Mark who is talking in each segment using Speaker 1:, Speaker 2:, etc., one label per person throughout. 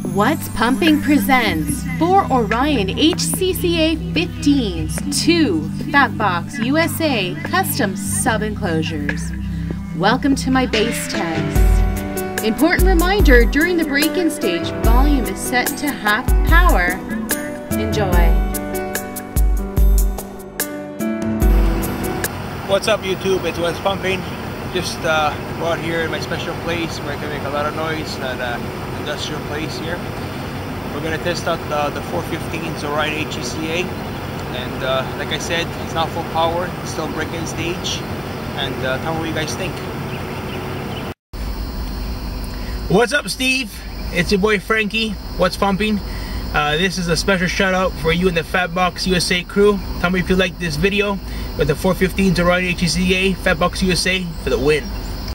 Speaker 1: What's Pumping presents 4 Orion Hcca 15's 2 Fatbox USA custom sub-enclosures. Welcome to my base test. Important reminder, during the break-in stage, volume is set to half power. Enjoy.
Speaker 2: What's up YouTube, it's What's Pumping. Just brought here in my special place where I can make a lot of noise, that industrial place here. We're going to test out the 415's Orion Hcca, and like I said, it's not full power, it's still break-in stage, and tell me what you guys think. What's up Steve? It's your boy Frankie, What's Pumping. This is a special shout out for you and the Fatbox USA crew. Tell me if you like this video with the 415's Orion Hcca, Fatbox USA for the win.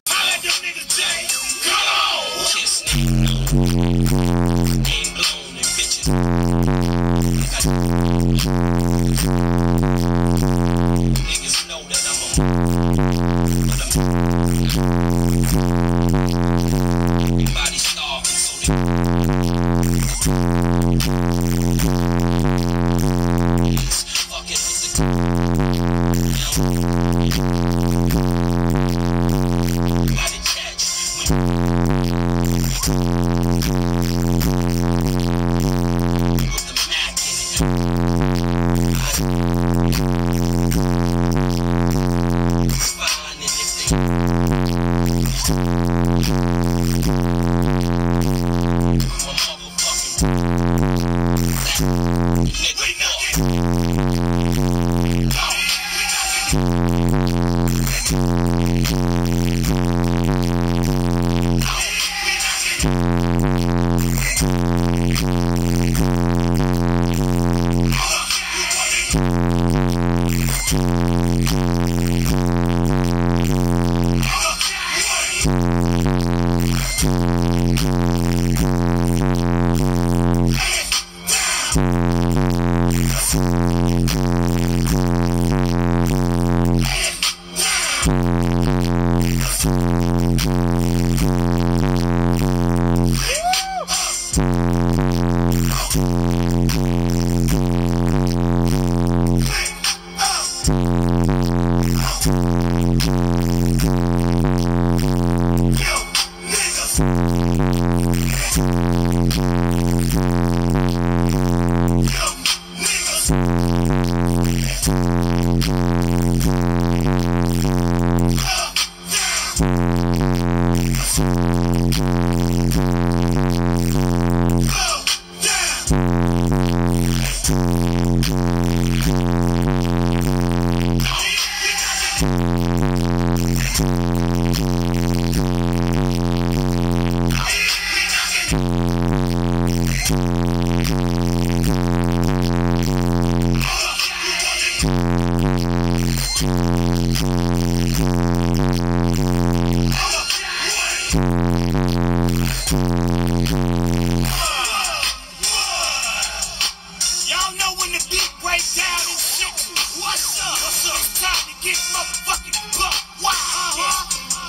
Speaker 3: Y'all know when the beat breaks down and shit. What's up? What's up? It's time to get motherfucking buck. Wow.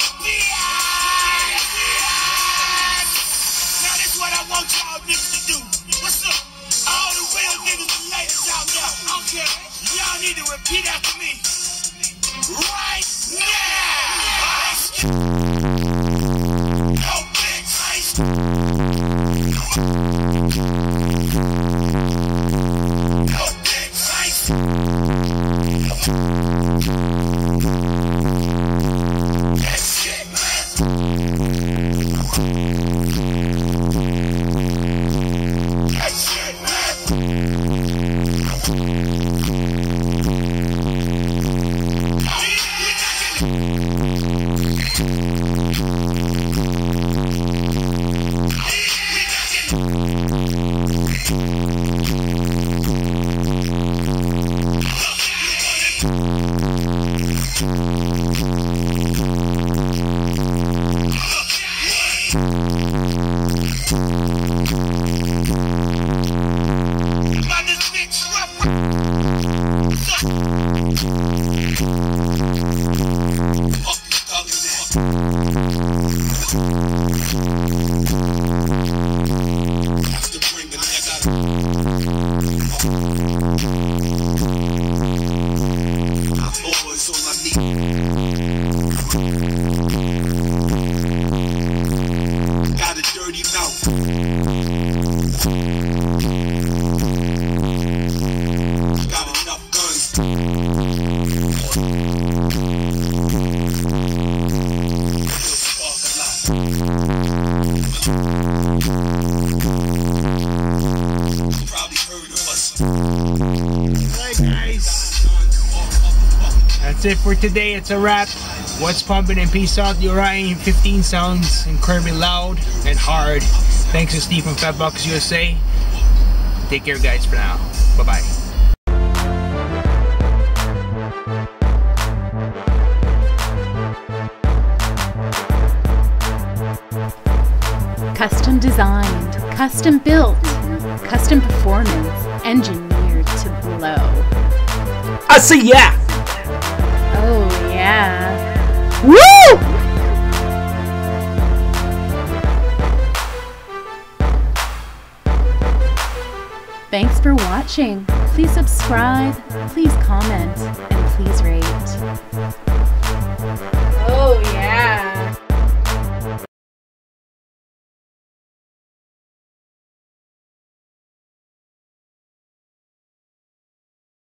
Speaker 3: Now this is what I want y'all niggas to do. What's up? All the real niggas and ladies out there. Okay. Y'all need to repeat after me. Right now. Yo, bitch. got a dirty mouth. Got enough guns. Still spark a lot. Probably heard of us.
Speaker 2: Alright guys, that's it for today. It's a wrap. What's pumping and peace out. The Orion 15 sounds incredibly loud and hard. Thanks to Steve from Fatbox USA. Take care guys for now. Bye bye.
Speaker 1: Custom designed, custom built, custom performance, engineered to blow.
Speaker 2: I see ya!
Speaker 1: Oh yeah.
Speaker 2: Woo!
Speaker 1: Thanks for watching. Please subscribe, please comment, and please rate.